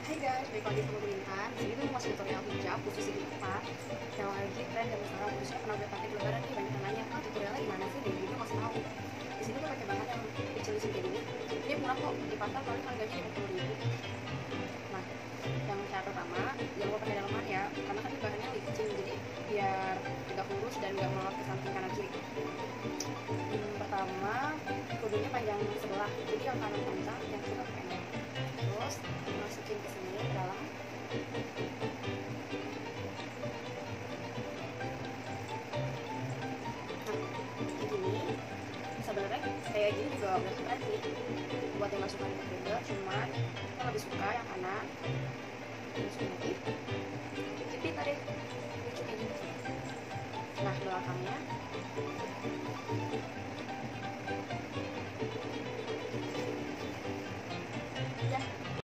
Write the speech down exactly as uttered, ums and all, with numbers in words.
Hai guys, balik lagi sama gue Intan. Di sini tuh mau ngasih tutorial hijab khusus di tempat yang lagi tren dan sekarang khususnya pernah udah pakai lebaran nih, banyak yang nanya, ah tutorialnya gimana sih? Dan video ngasih tahu. Di sini tuh pakai bahan yang kecil di sini kayak gini. Ini murah kok, di pasar paling harganya lima puluh ribu. Nah, yang cara pertama, jangan lupa pakai dalaman ya, karena kan bahannya lebih kecil, jadi biar tidak lurus dan nggak melorot ke samping kanan kiri. Hmm, pertama, kudunya panjang sebelah, jadi yang kanan panjang, yang sebelah pendek. Terus masukin ke sini ke dalam. Nah, kayak gini. Sebenarnya kayak gini juga udah keren sih buat yang masukan juga, cuman kita lebih suka yang kanan. Masukin lagi, jepit deh, lucu kayak gini. Nah, belakangnya